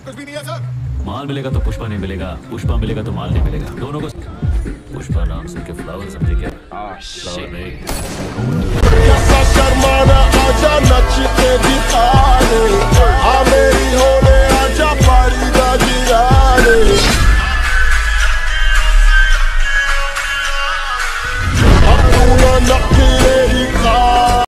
कुछ भी नहीं है सर। माल मिलेगा तो पुष्पा नहीं मिलेगा, पुष्पा मिलेगा तो माल नहीं मिलेगा, दोनों को। पुष्पा नाम सुन के फ्लावर समझे क्या? फ्लावर नहीं। शर्माना आजा नच के दिखा